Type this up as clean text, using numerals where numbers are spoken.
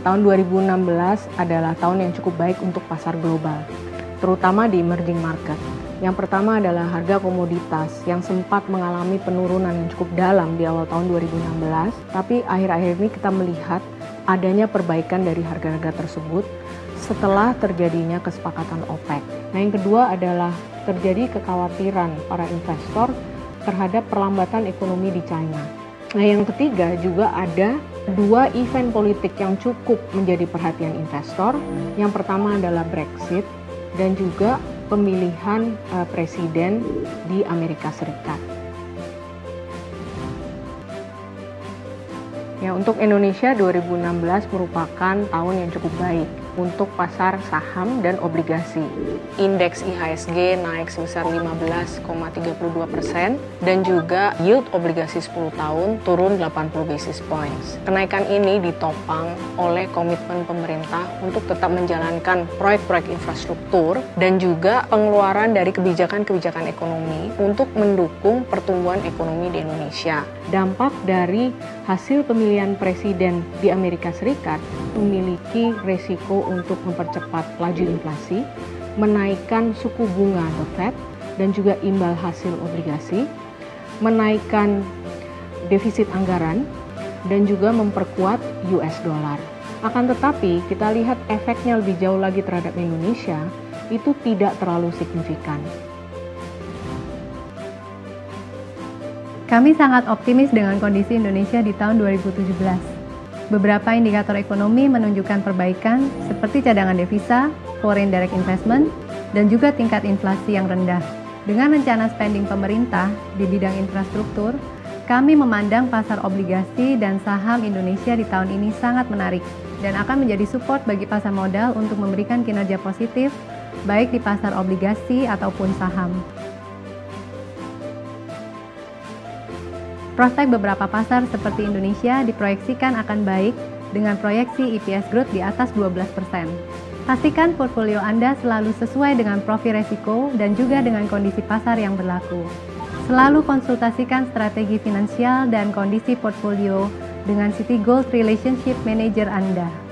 tahun 2016 adalah tahun yang cukup baik untuk pasar global, terutama di emerging market. Yang pertama adalah harga komoditas yang sempat mengalami penurunan yang cukup dalam di awal tahun 2016, tapi akhir-akhir ini kita melihat adanya perbaikan dari harga-harga tersebut setelah terjadinya kesepakatan OPEC. Nah, yang kedua adalah terjadi kekhawatiran para investor terhadap perlambatan ekonomi di China. Nah, yang ketiga juga ada dua event politik yang cukup menjadi perhatian investor. Yang pertama adalah Brexit dan juga pemilihan presiden di Amerika Serikat. Ya, untuk Indonesia 2016 merupakan tahun yang cukup baik untuk pasar saham dan obligasi. Indeks IHSG naik sebesar 15,32% dan juga yield obligasi 10 tahun turun 80 basis points. Kenaikan ini ditopang oleh komitmen pemerintah untuk tetap menjalankan proyek-proyek infrastruktur dan juga pengeluaran dari kebijakan-kebijakan ekonomi untuk mendukung pertumbuhan ekonomi di Indonesia. Dampak dari hasil pemilihan presiden di Amerika Serikat memiliki resiko untuk mempercepat laju inflasi, menaikkan suku bunga The Fed, dan juga imbal hasil obligasi, menaikkan defisit anggaran, dan juga memperkuat US dollar. Akan tetapi, kita lihat efeknya lebih jauh lagi terhadap Indonesia, itu tidak terlalu signifikan. Kami sangat optimis dengan kondisi Indonesia di tahun 2017. Beberapa indikator ekonomi menunjukkan perbaikan seperti cadangan devisa, foreign direct investment, dan juga tingkat inflasi yang rendah. Dengan rencana spending pemerintah di bidang infrastruktur, kami memandang pasar obligasi dan saham Indonesia di tahun ini sangat menarik dan akan menjadi support bagi pasar modal untuk memberikan kinerja positif baik di pasar obligasi ataupun saham. Prospek beberapa pasar seperti Indonesia diproyeksikan akan baik dengan proyeksi EPS growth di atas 12%. Pastikan portfolio Anda selalu sesuai dengan profil resiko dan juga dengan kondisi pasar yang berlaku. Selalu konsultasikan strategi finansial dan kondisi portfolio dengan Citigold Relationship Manager Anda.